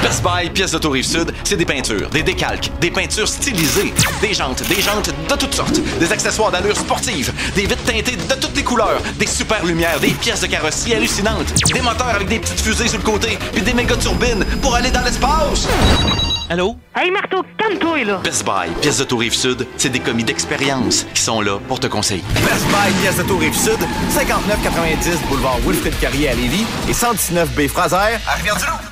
Best Buy Pièces d'Auto Rive-Sud, c'est des peintures, des décalques, des peintures stylisées, des jantes de toutes sortes, des accessoires d'allure sportive, des vitres teintées de toutes les couleurs, des super lumières, des pièces de carrosserie hallucinantes, des moteurs avec des petites fusées sur le côté, puis des méga turbines pour aller dans l'espace. Allô? Hey Marteau, calme-toi là! Best Buy Pièces d'Auto Rive-Sud, c'est des commis d'expérience qui sont là pour te conseiller. Best Buy Pièces d'Auto Rive-Sud, 5990 boulevard Wilfrid Carrier à Lévis et 119 B Fraser à Rivière-du-Loup.